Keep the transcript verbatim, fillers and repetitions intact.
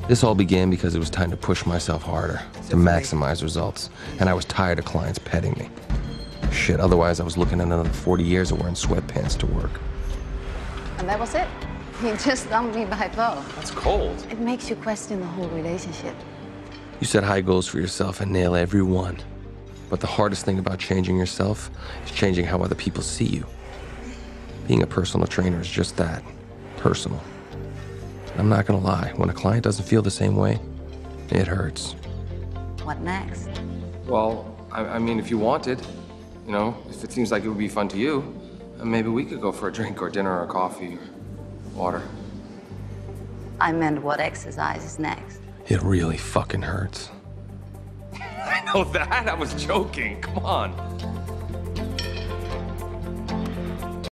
This all began because it was time to push myself harder, to maximize results, and I was tired of clients petting me. Shit, otherwise I was looking at another forty years of wearing sweatpants to work. And that was it. He just dumped me by phone. That's cold. It makes you question the whole relationship. You set high goals for yourself and nail every one. But the hardest thing about changing yourself is changing how other people see you. Being a personal trainer is just that, personal. I'm not gonna lie, when a client doesn't feel the same way, it hurts. What next? Well, I, I mean, if you wanted, you know, if it seems like it would be fun to you, maybe we could go for a drink or dinner or coffee or water. I meant what exercise is next. It really fucking hurts. I know that, I was joking, come on.